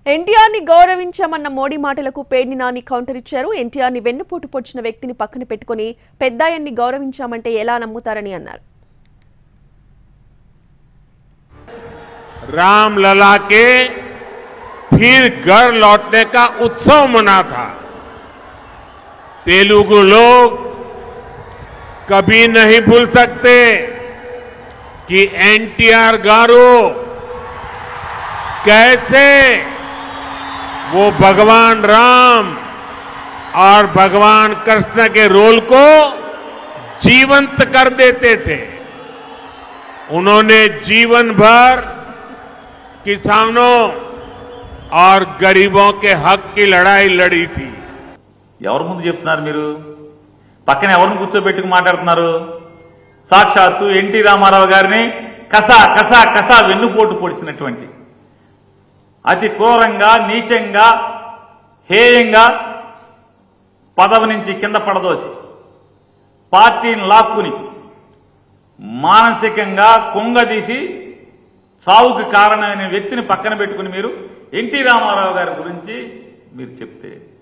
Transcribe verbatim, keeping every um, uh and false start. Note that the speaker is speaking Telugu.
ఎన్టీఆర్ ని గౌరవించామన్న మోడీ మాటలకు పేర్ని నాని కౌంటర్ ఇచ్చారు. ఎన్టీఆర్ ని వెన్నుపోటు పొడిచిన వ్యక్తిని పక్కన పెట్టుకుని పెద్దాయన్ని గౌరవించామంటే ఎలా నమ్ముతారని అన్నారు. राम लला के फिर घर लौटने का उत्सव मना था। तेलुगु लोग कभी नहीं भूल सकते कि एनटीआर गारू कैसे वो भगवान राम और भगवान कृष्ण के रोल को जीवंत कर देते थे। उन्होंने जीवन भर किसानों और गरीबों के हक की लड़ाई लड़ी थी। ఎవరు ముందు చెప్తున్నారు? మీరు పక్కన ఎవరిని కూర్చోబెట్టుకు మాట్లాడుతున్నారు? సాక్షాత్తు ఎన్టీ రామారావు గారిని కసా కసా కసా వెన్నుపోటు పొడిచినటువంటి అతి క్రూరంగా నీచంగా హేయంగా పదవి నుంచి కింద పడదోసి పార్టీని లాక్కుని మానసికంగా కుంగదీసి చావుకు కారణమైన వ్యక్తిని పక్కన పెట్టుకుని మీరు ఎన్టీ రామారావు గారి గురించి మీరు చెప్తే